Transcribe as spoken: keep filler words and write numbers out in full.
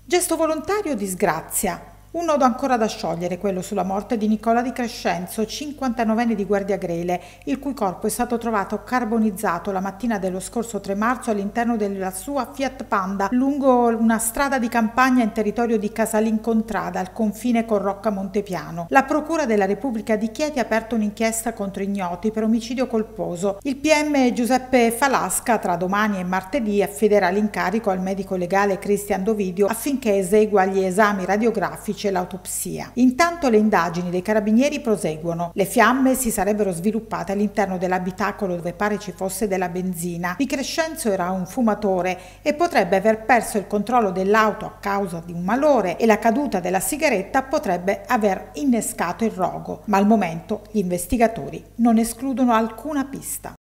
Gesto volontario o disgrazia? Un nodo ancora da sciogliere, quello sulla morte di Nicola Di Crescenzo, cinquantanovenne di Guardiagrele, il cui corpo è stato trovato carbonizzato la mattina dello scorso tre marzo all'interno della sua Fiat Panda lungo una strada di campagna in territorio di Casalin Contrada, al confine con Rocca Montepiano. La Procura della Repubblica di Chieti ha aperto un'inchiesta contro ignoti per omicidio colposo. Il P M Giuseppe Falasca tra domani e martedì affiderà l'incarico al medico legale Cristian Dovidio affinché esegua gli esami radiografici e l'autopsia. Intanto le indagini dei carabinieri proseguono. Le fiamme si sarebbero sviluppate all'interno dell'abitacolo dove pare ci fosse della benzina. Di Crescenzo era un fumatore e potrebbe aver perso il controllo dell'auto a causa di un malore e la caduta della sigaretta potrebbe aver innescato il rogo, ma al momento gli investigatori non escludono alcuna pista.